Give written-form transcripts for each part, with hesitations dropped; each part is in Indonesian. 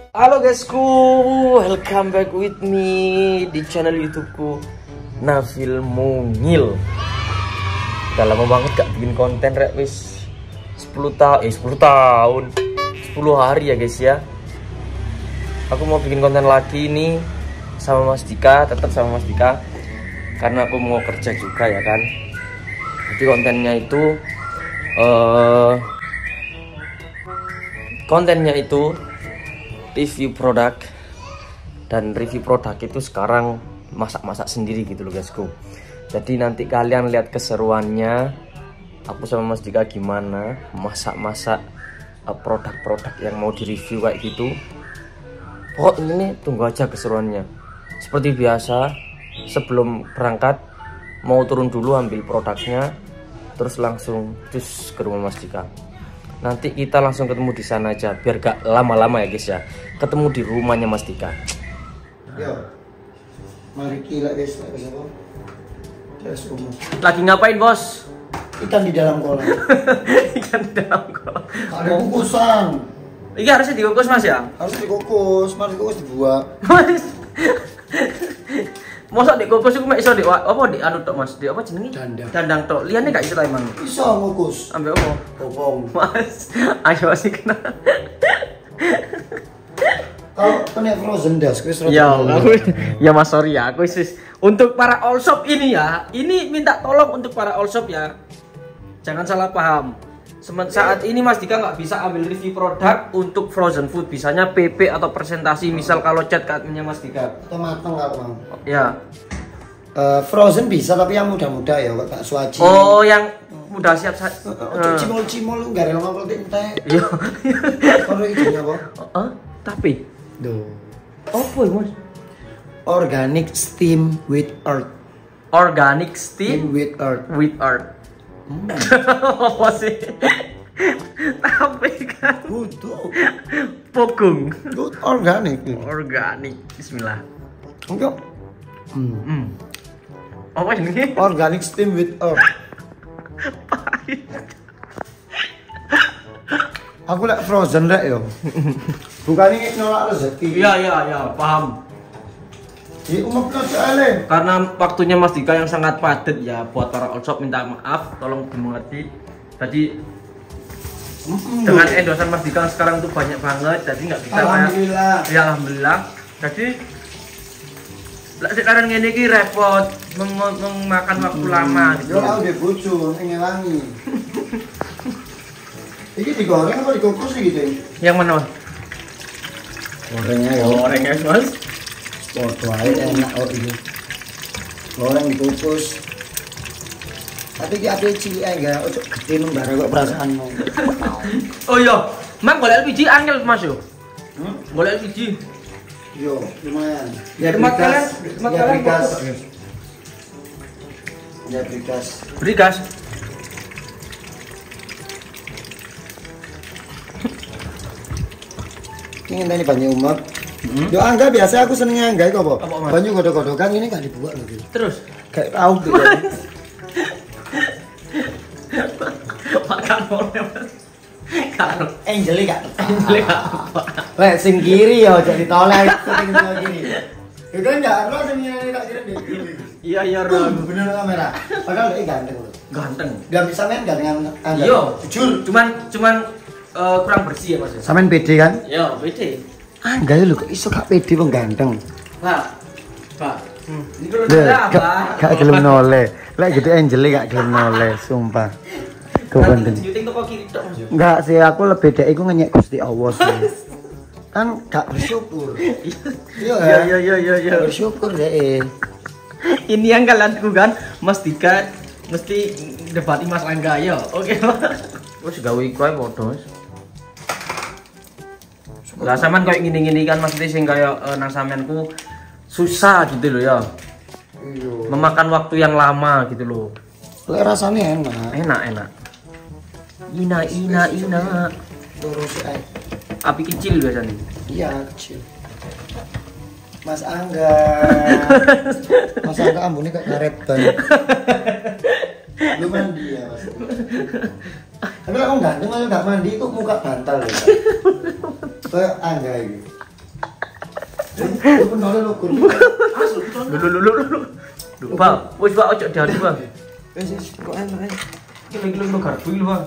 Halo guysku, welcome back with me di channel YouTubeku Nafil Mungil. Udah lama banget gak bikin konten rek, wis 10 tahun 10 hari ya guys ya. Aku mau bikin konten lagi nih sama Mas Dika, tetap sama Mas Dika, karena aku mau kerja juga ya kan. Jadi kontennya itu review produk, dan review produk itu sekarang masak-masak sendiri gitu loh guysku. Jadi nanti kalian lihat keseruannya aku sama Mas Dika gimana masak-masak produk-produk yang mau direview kayak gitu. Pokoknya ini tunggu aja keseruannya. Seperti biasa, sebelum berangkat mau turun dulu ambil produknya, terus langsung cus ke rumah Mas Dika. Nanti kita langsung ketemu di sana aja, biar gak lama-lama ya guys ya. Ketemu di rumahnya Mas Dika. Yo, mari kita guys, Lagi ngapain bos? ikan di dalam kolam. Ikan di dalam kolam. Ada kukusan. Ini harusnya dikukus Mas ya? Harus dikukus, mari dikukus dibuat. Mas. Mosok dikukus iku mek iso apa di anu tok Mas? Di apa jenenge? Dandang tok. Liyane gak iso ta emang. Iso ngukus. Ambek apa? Bopong. Mas, ayo sih kena. Kalau kena frozen das, wis Ya Mas, sorry ya, aku untuk para all shop ini ya. Ini minta tolong untuk para all shop ya. Jangan salah paham. Saat ini Mas Dika nggak bisa ambil review produk untuk frozen food, bisanya PP atau presentasi, misal kalau chat ke adminnya Mas Dika. Atau mateng kalau Bang. Ya. Frozen bisa tapi yang muda-muda ya, Kak Suaji. Oh, yang mudah siap saat. Cimol-cimol lu enggak rela ngapel entek. Iya. Kalau ini apa? Tapi Duh. apa ya Mas? Organic steam with earth. Organic steam with earth. With earth. Apa sih? Tapi kan Butuh. Pogung. Good organic. Organik. Bismillah. Enggak. Apa ini? Organic steam with earth. Aku lek frozen rek yo. Bukan ini nolak rezeki. Iya, paham. Di umum ale. Karena waktunya Mas Dika yang sangat padat ya, buat para all shop minta maaf, tolong dimengerti. Jadi dengan endosan Mas Dika sekarang tuh banyak banget, jadi nggak bisa. Alhamdulillah. Ya alhamdulillah. Jadi sekarang ini ki repot, memakan waktu lama gitu. Yo udah bojo ngelangi. Ini digoreng apa dikukus nih gitu? Yang mana Mas? Gorengnya ya. Goreng ya Mas. Podo ae enak kok ini. Goreng dikukus. Tapi ki ape cilik ae enggak, ojo gede membara kok perasaanmu. Oh iya, Mang golek LPG angel Mas yo. Golek LPG. Yo, lumayan. Ya Tempat kalian, Ya brikas. Brigas. Ini tadi banyak umat. Yo angga biasa aku senengnya angga itu apa? Banyak godok-godokan ini gak dibuat lagi. Terus Kayak tahu tuh. makan oleh Mas. Karo Angel gak Angel gak Lek sing kiri yo jadi tolek sing kiri. Itu enggak lo sing kiri tak kiri kiri. Iya Ron. Bener kamera. Padahal dia ganteng loh. Ganteng. Gak bisa main gak dengan angga. Iya, Jujur. cuman kurang bersih ya Mas. Sampean pede kan? Iya, pede. Angga lho kok iso gak pede wong ganteng. Pak. Ini kalau apa? Gak gelem noleh. Lek gitu Angel gak gelem noleh, sumpah. Ganteng. Syuting toko kiri tok Mas. Enggak sih, aku lebih dek iku ngenyek Gusti Allah sih. Kan gak bersyukur. Iya. Bersyukur deh. Ini yang kalian lakukan, Mas Dika mesti debati Mas Angga ya. Oke. Wis gawe iku ae padha wis. Lah sampean koyo ngene-ngene kan maksudnya sing kaya nang sampeanku susah gitu loh ya. Iya. Memakan waktu yang lama gitu loh. Lek rasanya enak. Enak. Ina. Lurus ae. Api kecil biasanya. Iya, kecil. Mas Angga. Mas Angga ambune kok karet banget. Lu mandi ya Mas. Tapi kalau ganteng kalau nggak mandi kok muka bantal ya. Kayak Angga ini. Penoleh lo gur. Lu, Bang. Wis Bang ojo diadu, Bang. Wis kok enak ae. Iki lho garpu iki lho, Bang.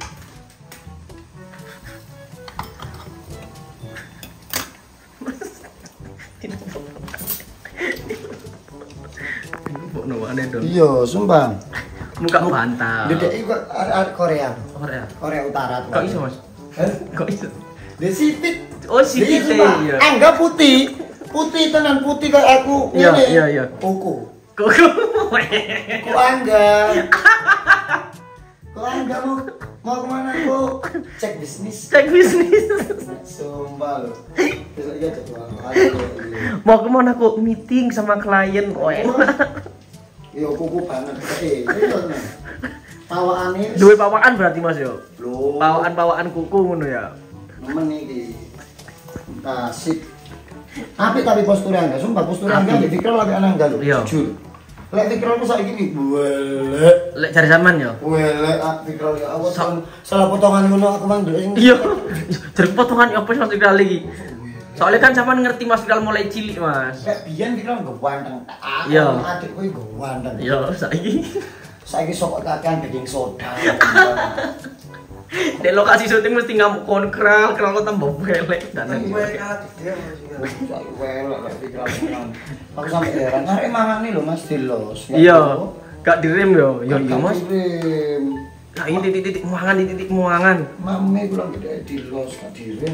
Iya, sumpah. Muka mantap. Dedek iku arek Korea. Korea. Korea Utara tuh. Kok iso, Mas? Kok iso? Dia sipit. Oh, sipit ya. Enggak putih. Putih tenan putih kayak aku. Iya, Ini. iya. Kuku. Kuku. Kok enggak? Kok enggak mau kemana kok? Cek bisnis. Cek bisnis. Sumpah lo. Besok iya jadwal. Mau kemana kok? Meeting sama klien. Oh, Yo kuku banget. Iya. Pawakane. Duwe pawakan berarti Mas yo. Lho. Pawakan kuku ngono ya. Nemen iki. Tasik. Tapi posturnya enggak, sumpah posturnya enggak dipikir lagi anak enggak lho. Jujur. Lek pikirku saiki iki welek. Lek cari zaman yo. Welek pikir ya aku salah potongan ngono aku mang ndelok sing. Iya. Jare potongan opo Mas Fikral iki? Soalnya kan sampean ngerti Mas Fikral mulai cilik, Mas. Kayak biyen pikir enggak ganteng. Iya. Adikku iki ganteng. Iya, saiki sok kakean daging soda. Di lokasi syuting mesti ngamuk konkral kok tambah welek dan welek aku sampai heran arek mangan nih lho Mas dilos. Iya, gak direm yo. Yo iya Mas. Direm. Nah, ini titik muangan. Mame kurang gede dilos gak direm.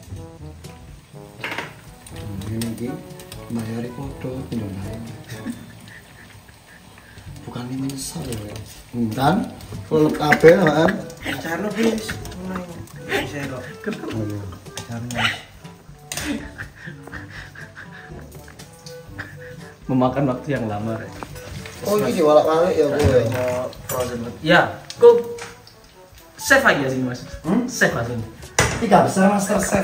Ini iki bayari foto pindahan. Bukan ini menyesal ya. Dan klub kabeh kan. Carno bis. Bisa kok. Carno. Memakan waktu yang lama. Oh, ini diwalak-walik ya gue. Ya, kok chef aja sih Mas. Chef aja. Tiga besar Master Chef.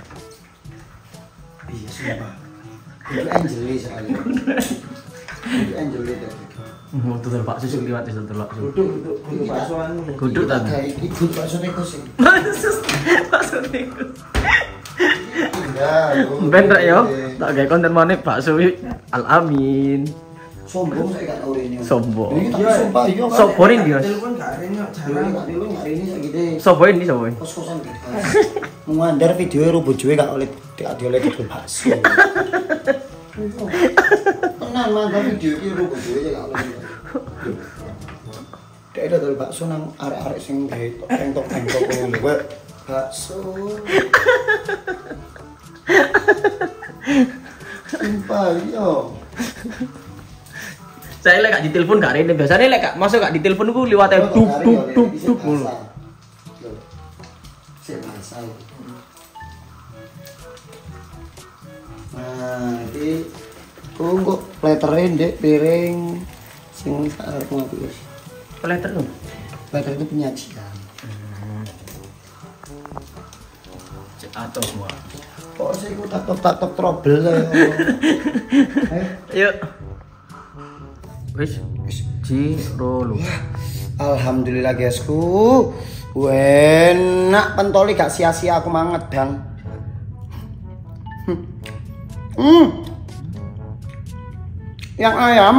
Iya sumpah. Itu Angeli soalnya. Itu Angeli tadi. Waktu terbak susu liwat itu terbak susu. Duduk baksoan. Duduk tadi. Iku bakso tikus sih. Bakso tikus. Iya. Ben rek yo, tak gawe konten maneh bakso Al-Amin. Sombong saya gak tau ini. Sombong. Iya, sumpah iya. Sombong ini Mas. Telepon gak ada nih, jarang gak telepon gak ini segede. Sombong ini sombong. Kos-kosan kita. Mengandar video rubo jowe gak oleh dodol bakso. Tenan mangga video iki rubo jowe gak oleh. Dek dodol bakso nang arek-arek sing gawe tengtok-tengtok ngono kowe bakso. Sumpah iya. Saya lek gak ditelepon gak rene, biasane lek gak masuk gak ditelepon ku liwat duk ngono. Sik masal. Nah, iki kok platerin Dek piring sing arep ngopi wis. Plater lho. Plater itu penyajian. Cek atau semua. Kok sih ku tatop trouble ya. Yuk. Wis Cirolo. Alhamdulillah guysku. Enak pentoli gak sia-sia aku manget dan. Yang ayam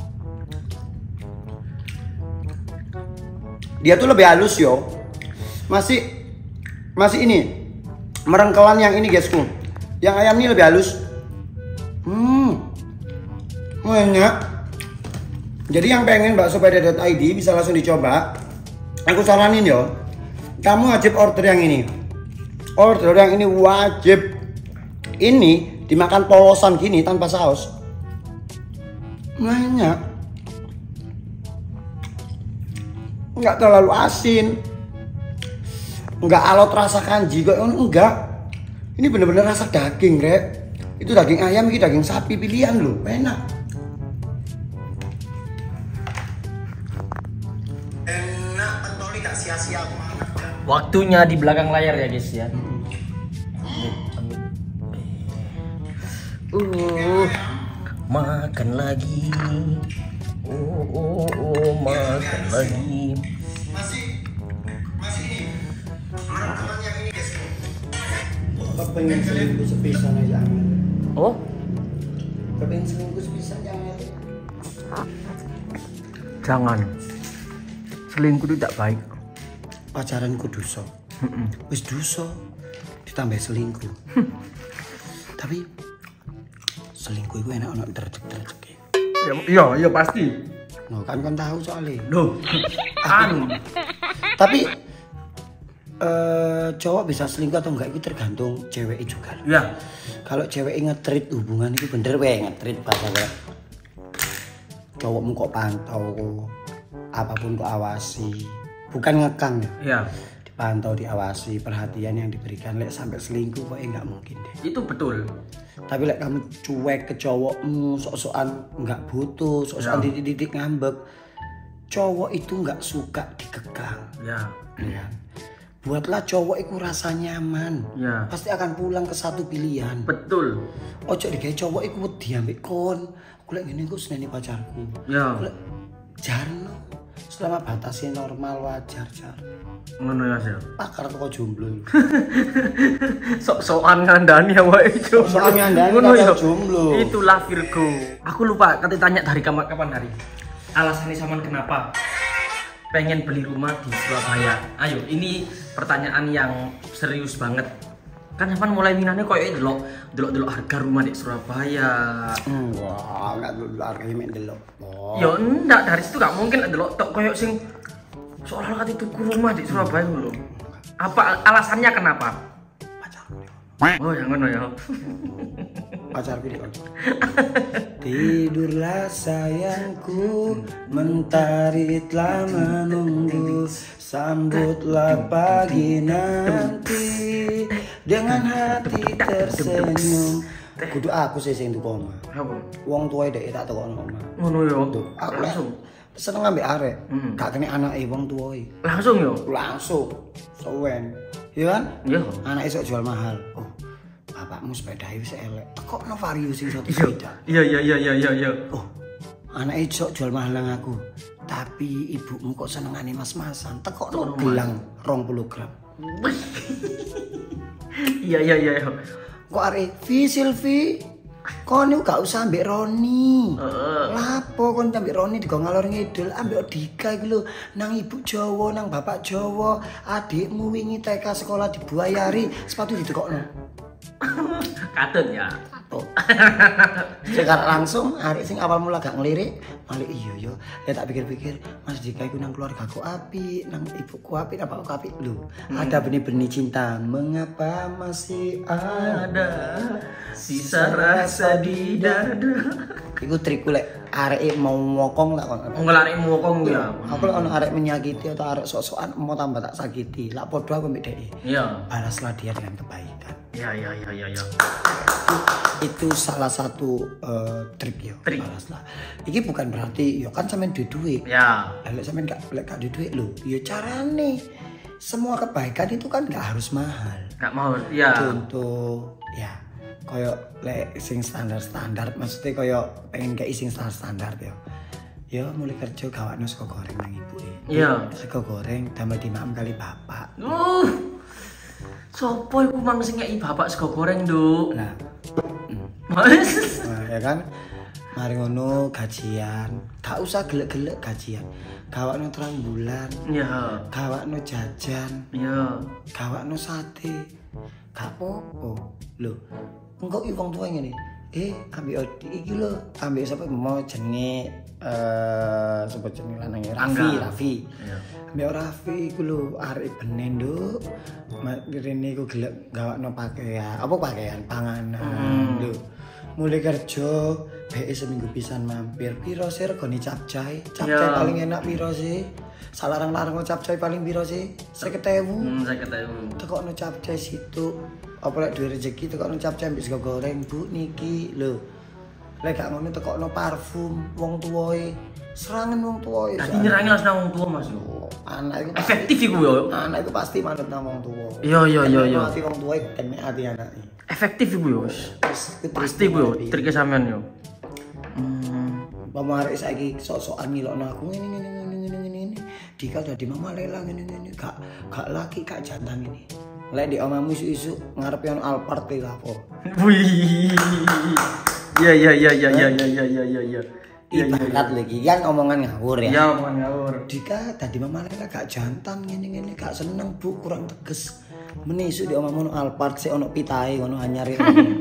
dia tuh lebih halus yo. Masih ini merengkelan yang ini guysku. Yang ayam ini lebih halus. Enak. Jadi yang pengen bakso.id bisa langsung dicoba. Aku saranin yo, kamu wajib order yang ini. Order yang ini wajib. Ini dimakan polosan gini tanpa saus. Banyak. Enggak terlalu asin. Enggak alot rasa kanji kok enggak. Ini bener-bener rasa daging, Rek. Itu daging ayam, ini daging sapi pilihan loh. Enak. Sia-sia aku makan. Waktunya di belakang layar ya guys ya. Makan lagi. Makan lagi. Masih ini. Rekaman yang ini guys. Apa pengen selingkuh sepisan aja. Oh, Kepengen selingkuh bisa jangan. jangan. Selingkuh itu tidak baik. Pacaranku dosa. Wis dosa ditambah selingkuh. Tapi selingkuh itu enak ono tercek-tercek. Iya pasti. No, kan tahu soalnya. Loh, anu. Tapi cowok bisa selingkuh atau enggak itu tergantung cewek juga. Ya. Kalau cewek nge-treat hubungan itu bener weh nge-treat bahasa cowokmu kok pantau, apapun kok awasi, bukan ngekang ya. Ya. Dipantau, diawasi, perhatian yang diberikan. Lek sampai selingkuh kok nggak mungkin deh. Itu betul. Tapi lek kamu cuek ke cowokmu, sok-sokan nggak butuh, sok-sokan dididik ngambek, cowok itu nggak suka dikekang. Ya. Ya. Buatlah cowok itu rasa nyaman. Ya. Pasti akan pulang ke satu pilihan. Betul. Ojo digawe cowok iku wedi ambek kon. Aku lek ngene iku seneni pacarku. Ya. Aku lek jarno. Selama batasnya normal wajar jar. Ngono ya, Sel. Pakar toko jomblo. Sok-sokan ngandani awake itu. Sok-sokan ngandani Ngono ya. jomblo. Itulah Virgo. Aku lupa kata tanya dari kapan hari. Alasannya Saman kenapa pengen beli rumah di Surabaya? Ayo, ini pertanyaan yang serius banget. Kan Saman mulai minane koyo delok harga rumah di Surabaya. Wah, enggak dulu harganya mek delok. Ya enggak, dari situ gak mungkin delok tok koyo sing seolah-olah kate tuku rumah di Surabaya lho. Apa alasannya kenapa? Pacarku. Oh, yang ngono ya. Pacarku di kono. Tidurlah sayangku, mentari telah menunggu, sambutlah pagi nanti dengan hati tersenyum. Kudu aku sih sing tuku omah. Apa? Wong tuwa dhek tak tekokno omah. Ngono ya. Aku Langsung. seneng ambek arek. Gak kene anake wong tuwa iki. Langsung ya. Langsung. Sowen. Ya kan? Iya. Anake sok jual mahal. Oh. Bapakmu sepeda wis elek. Tekokno Vario sing satu sepeda. Iya. Oh, anak sok jual mahal nang aku. Tapi ibumu kok senengane mas-masan. Tekokno gelang 20 gram. Iya. Kok arek Silvi, kon niku gak usah ambek Roni. Lapo kon ambek Roni digo ngalor ngidul ambek Dika iki lho, nang ibu Jawa, nang bapak Jawa. Adikmu wingi TK sekolah dibuayari, sepatu ditekokno. Katut ya. Oh. Sekarang langsung hari sing awal mula gak ngelirik, malah iya yo. Ya tak pikir-pikir, Mas Dika iku nang keluargaku apik, nang ibuku apik, nang bapakku apik lho. Ada benih-benih cinta, mengapa masih ada Sisa rasa di dada. Iku trikku lek arek mau ngokong tak kon. Ngelarek mokong ya. Aku lek ono arek menyakiti atau arek sok-sokan mau tambah tak sakiti. Lak podo aku mbek dhek. Iya. Balaslah dia dengan kebaikan. Iya. Itu salah satu trik yo. Trik. Balaslah. Iki bukan berarti yo kan sampean duit. Ya. Lek sampean gak duit lho. Yo carane semua kebaikan itu kan gak harus mahal. Gak mau. Ya. Contoh ya koyo lek sing standar-standar maksudnya koyo pengen kayak sing standar yo. Ya mulai kerja gawakno sego goreng nang ibuke. Iya. Sego goreng tambah dimakan kali bapak. Sopo iku mang sing ngeki bapak sego goreng, Nduk? Nah, Mas. nah, ya kan mari ngono gajian gak usah gelek-gelek gajian gawakno terang bulan Iya. gawakno jajan Iya. gawakno sate gak apa-apa lho engko iki wong tuwa ngene ambil iki lho ambil sapa mau jenenge sapa jenenge lanang Raffi Iya. ambil Raffi iku lho arek benen nduk rene iku gelek gawakno pakaian panganan lho mulai kerja BE seminggu pisan mampir piro sih regane capcay paling enak piro sih salarang-larang capcay paling piro sih 50.000 50.000 tekokno capcay situ apa lek duwe rezeki tekokno capcay mbek sego goreng Bu niki lho lek gak ngono tekokno parfum wong tuwae serangan wong tuwae tadi nyerangi langsung wong tua Mas yo anak iku efektif iku yo anak iku pasti manut nang wong tuwa iya ati wong tuwae kene ati anake efektif iku yo pasti iku yo trike sampean yo Pamarek saiki sok-sokan ngilokno aku ngene. Dika dadi mama lela ngene. Gak laki gak jantan ini. Lek di omamu isu-isu ngarepe ono Alphard ki apa? Wih. Iya. Ibarat lagi kan omongan ngawur ya. Ya omongan ngawur. Dika tadi mama lek gak jantan ngene-ngene gak seneng Bu, kurang tegas. Menisu di omamu ono Alphard sik ono pitahe ngono anyare.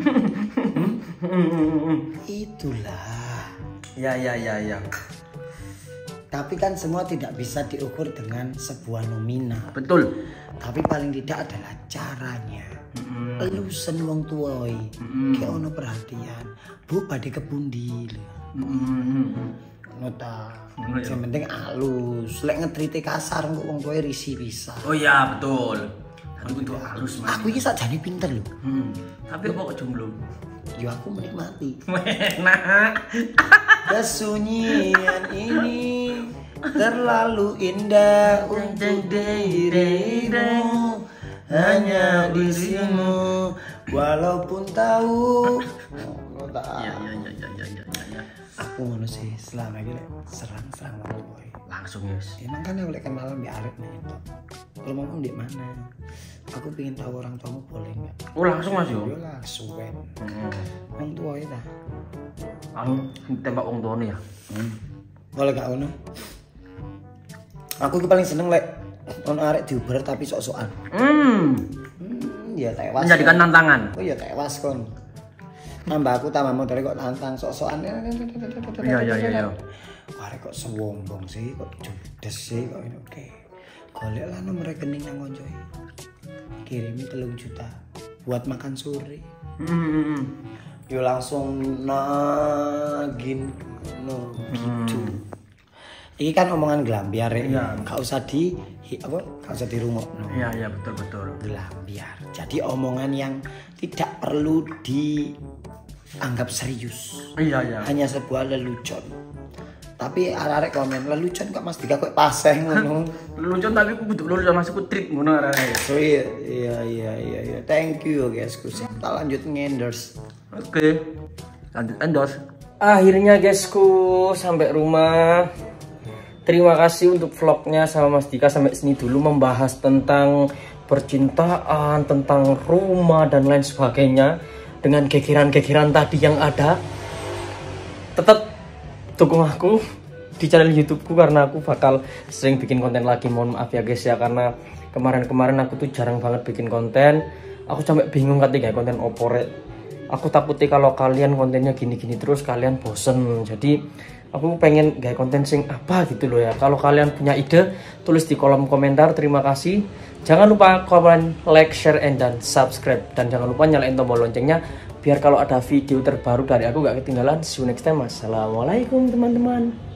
Itulah. Ya. Tapi kan semua tidak bisa diukur dengan sebuah nominal. Betul. Tapi paling tidak adalah caranya. Elusen wong tuwa iki ono perhatian. Bu badhe kepundi lho. Ngono ta. Sing penting alus. Lek ngetrite kasar kok wong tuwa risi bisa. Oh iya betul. Aku tuh halus man. Aku iki sakjane pinter lho. Tapi kok jomblo? Ya aku menikmati. Enak. Kesunyian ini terlalu indah untuk dirimu, hanya dirimu walaupun tahu. Ya. Aku ngono sih selama ini serang-serang orang boy. Langsung yes. Emang kan oleh kenal Mbak Arif nih itu. Kalau mau di mana? Aku pengen tahu orang tuamu boleh nggak? Oh langsung mas yo. Yo langsung. Orang tua itu. Aku tembak wong tuane ya. Boleh gak ono? Aku ki paling seneng lek ono arek diuber tapi sok-sokan. Ya tewas. Menjadikan tantangan. Oh ya tewas kon. Nambah aku tambah motor kok tantang sok-sokan. Iya. Arek kok sewombong sih, kok judes sih kok ini oke. Golek lah nomor rekening nang koncoe. Kirimi 3 juta buat makan sore. Yo langsung nagin no gitu. Ini kan omongan gelambiar ya. Gak usah gak usah dirungokno. Iya betul. Gelambiar. Jadi omongan yang tidak perlu dianggap serius. Iya. Hanya sebuah lelucon. Tapi arek komen lelucon kok Mas Dika kok paseh ngono. Lelucon tapi aku kudu lelucon masuk trip ngono arek. So iya. Thank you guys. Kita lanjut ngenders. Oke. Lanjut endorse. Akhirnya guysku sampai rumah. Terima kasih untuk vlognya sama Mas Dika sampai sini dulu membahas tentang percintaan, tentang rumah dan lain sebagainya dengan gegeran-gegeran tadi yang ada. Tetap dukung aku di channel YouTubeku karena aku bakal sering bikin konten lagi. Mohon maaf ya guys ya karena kemarin aku tuh jarang banget bikin konten. Aku sampai bingung ketika konten opore. Aku takutnya kalau kalian kontennya gini-gini terus kalian bosen. Jadi aku pengen gaya konten sing apa gitu loh ya. Kalau kalian punya ide tulis di kolom komentar. Terima kasih. Jangan lupa komen, like, share, and dan subscribe. Dan jangan lupa nyalain tombol loncengnya biar kalau ada video terbaru dari aku gak ketinggalan. See you next time. Assalamualaikum teman-teman.